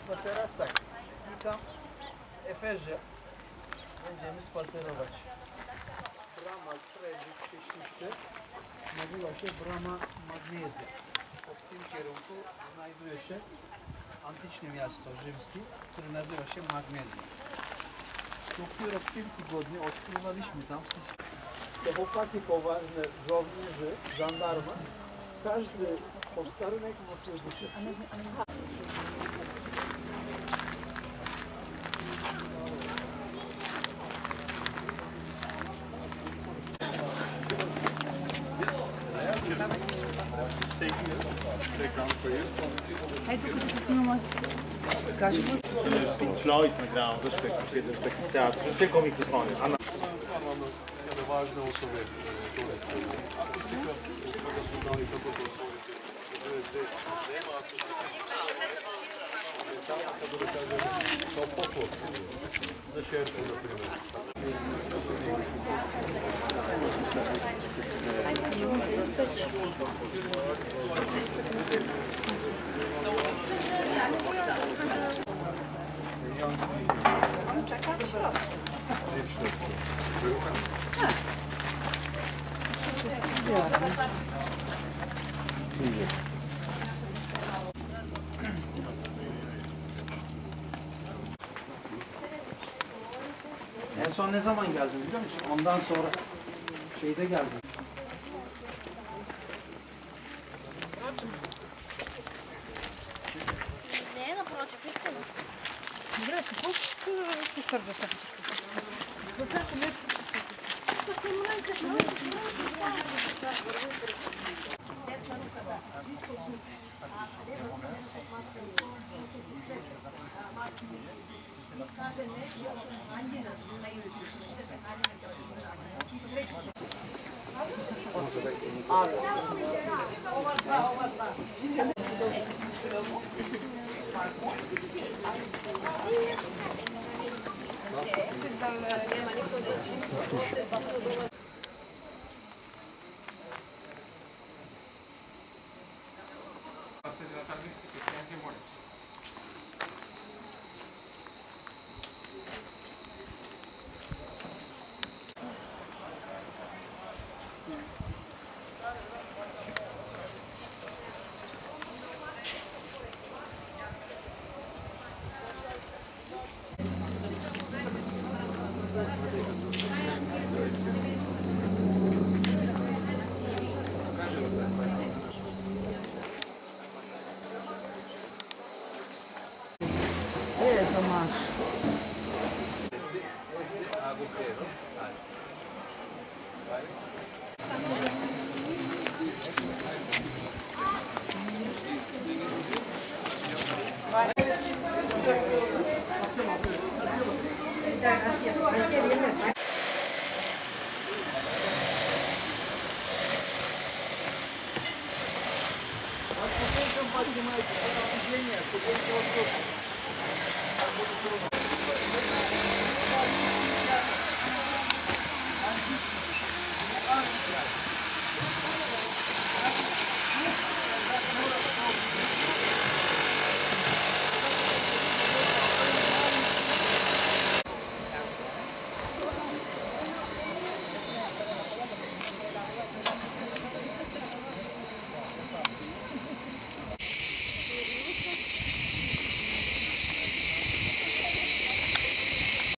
teraz tak, i tam Eferze będziemy spacerować. Brama Trevi w Pieśnicy nazywa się Brama Magnezja. W tym kierunku znajduje się antyczne miasto rzymskie, które nazywa się Magnezja. Dopiero w tym tygodniu odkrywaliśmy tam te chłopaki poważne, żołnierzy, żandarma. Każdy posterunek ma swój wysiłek. Hai tu că să stimăm ca și Floyd nagrałem troszkę siedzę w takim teatrze, tylko mikrofony. Kada važne osobe toga se akustika, svega su znali kako to osvojiti. Nema tamo kako da kažem, kao poklon za šerpu, na primjer. On czeka w środku. En son ne zaman geldin biliyor musun? Ondan sonra şeyde geldim. Не, напротив, истина. Добре, какво се сърдаш така?